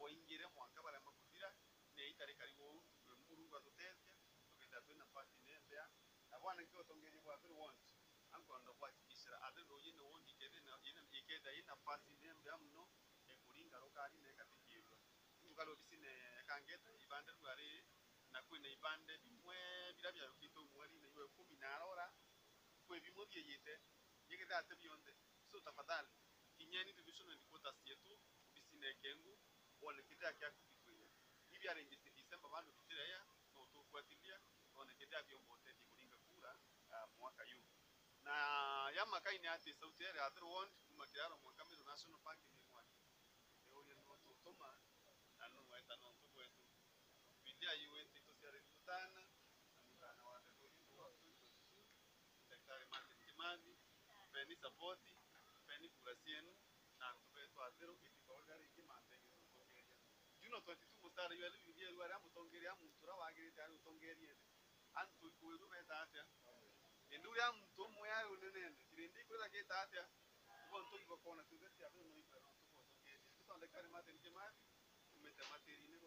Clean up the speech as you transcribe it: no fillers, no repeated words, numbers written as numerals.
boingire mwanka bara makutira ne itare karibu murungu atutetia tukenda twina fasi nembea abwana kyo tongeri bwa three want ankondo kwa tikisira ate roje no wondi kede na ikeda ina fasi nembea mno ekuringa rokari ne katikirwa ngalo bisine kangeta ibande rwari na kwina ibande bimwe birabya yokito mwari na iwe 10 na rora kwe bimwe byeyite yegeda ate bionde so tafadhali kinyeni division and quotas yetu bisine kengu wale kita kya kufikria hivi arrange December bado bitira ya na utofuatilia na kida vyombo tete kulinga kura mwaka yu na yama kaini ate sauti ya other one kumakiraro mwakamiro national park ni mwani leo ya no totoma na no weta no tuko wetu bidia yuwete tosiyare kutana na wale walimu watu daktari Martin Kimani peni support peni kurasienu na tubetu azero kitibogari kimantenge tutongeria juno 22 mustari yale bidia yale amutongeria mutura wagirite ari utongerie antu ikuweru betatia enduri ya mtu moya unenende kirindi kwenda ketatia ubonto ibakona tuzeti abe no ibero tuko tongeria tutonde kare Martin Kimani umete materi ne